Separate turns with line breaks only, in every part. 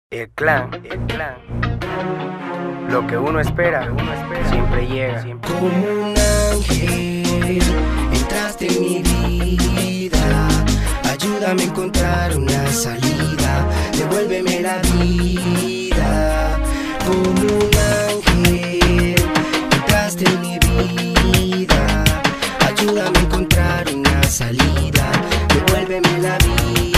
El clan, lo que uno espera, siempre llega.
Como un ángel, entraste en mi vida. Ayúdame a encontrar una salida, devuélveme la vida. Como un ángel, entraste en mi vida. Ayúdame a encontrar una salida, devuélveme la vida.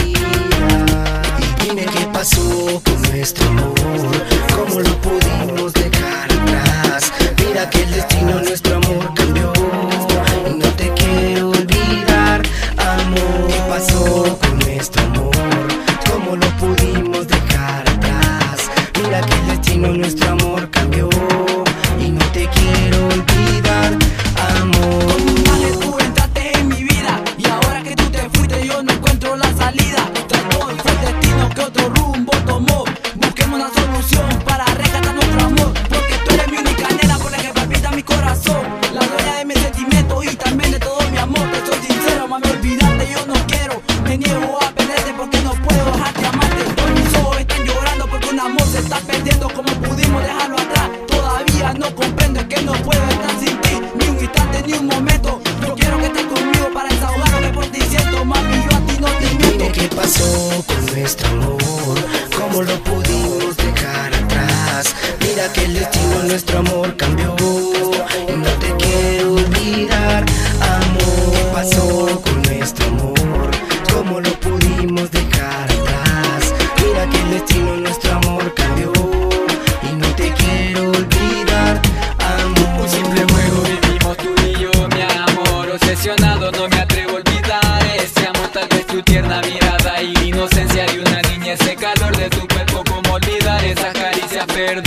Y dime qué pasó con nuestro amor, cómo lo pudimos dejar atrás. Mira que el destino, nuestro amor cambió y no te quiero olvidar, amor. ¿Qué pasó con nuestro amor? ¿Cómo lo pudimos dejar atrás? Mira que el destino, nuestro amor cambió y no te quiero olvidar, amor.
Como un ángel tú entraste en mi vida y ahora que tú te fuiste yo no encuentro la salida. Trato y fue el destino que otro rumbo tomó. Busquemos una solución para rescatar nuestro amor, porque tú eres mi única nena por la que palpita mi corazón, la dueña de mis sentimientos y también de todo mi amor. Te soy sincero, mami, olvidarte yo no quiero. Me niego a perderte porque no puedo dejarte amarte. Hoy mis ojos están llorando porque un amor se está perdiendo. Como pudimos dejarlo atrás, todavía no comprendo, es que no puedo estar sin ti ni un instante ni un momento. Yo quiero que estés conmigo para desahogar lo que por ti siento, mami, yo a ti no te miento.
Dime qué pasó con nuestro amor, cómo lo pudimos dejar atrás. Mira que el destino, nuestro amor cambió y no te quiero olvidar, amor. ¿Qué pasó con nuestro amor? ¿Cómo lo pudimos dejar atrás? Mira que el destino, nuestro amor cambió y no te quiero olvidar, amor.
Un simple juego vivimos tú y yo, mi amor. Obsesionado no me atrevo a olvidar ese amor, tal vez tu tierna mirada y inocencia de una niña, ese calor de tu cuerpo, como olvidar esas caricias.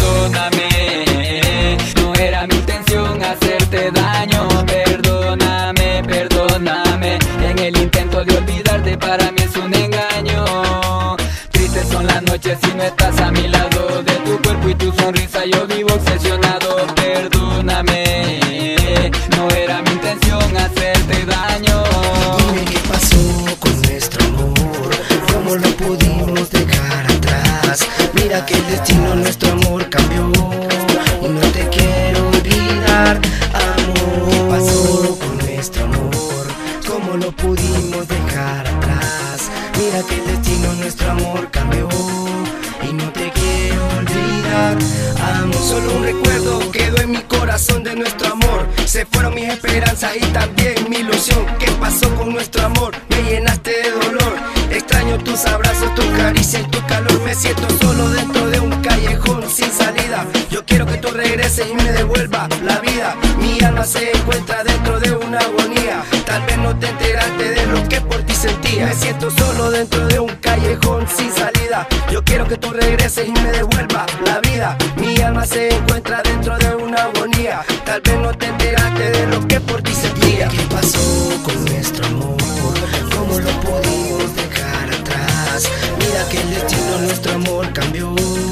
Perdóname, no era mi intención hacerte daño. Perdóname, perdóname, en el intento de olvidarte para mí es un engaño. Tristes son las noches si no estás a mi lado, de tu cuerpo y tu sonrisa yo vivo obsesionado. Perdóname, no era mi intención hacerte daño.
Dime qué pasó con nuestro amor, cómo lo pudimos dejar atrás. Mira que el destino, nuestro amor cambió y no te quiero olvidar, amor. ¿Qué pasó con nuestro amor? ¿Cómo lo pudimos dejar atrás? Mira que el destino, nuestro amor cambió y no te quiero olvidar, amor. Solo un recuerdo quedó en mi corazón de nuestro amor. Se fueron mis esperanzas y también mi ilusión. ¿Qué pasó con nuestro amor? Me llenaste de dolor. Extraño tus abrazos, tu caricia y tu calor. Me siento solo dentro de un callejón sin salida. Yo quiero que tú regreses y me devuelvas la vida. Mi alma se encuentra dentro de una agonía. Tal vez no te enteraste de lo que por ti sentía. Me siento solo dentro de un callejón sin salida. Yo quiero que tú regreses y me devuelvas la vida. Mi alma se encuentra dentro de una agonía. Tal vez no te enteraste de lo que por ti sentía. ¿Qué pasó con nuestro amor? ¿Cómo lo pudimos dejar atrás? Mira que el destino, nuestro amor cambió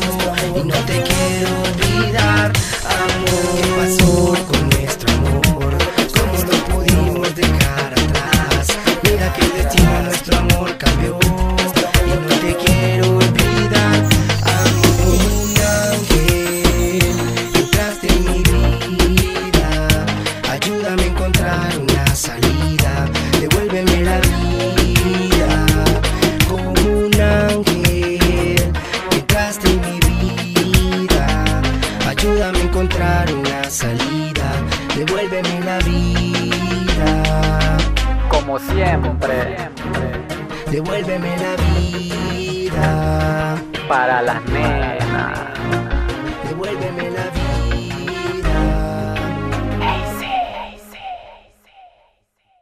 y no te quiero olvidar, amor. ¿Qué pasó con nuestro amor? ¿Cómo lo pudimos dejar atrás? Mira que el destino, nuestro amor cambió y no te quiero olvidar, amor. Un ángel, entraste en mi vida. Ayúdame a encontrar una salida, devuélveme la vida. Como un ángel, entraste en mi vida. Ayúdame a encontrar una salida, devuélveme la vida.
Como siempre,
Devuélveme la vida.
para las nenas.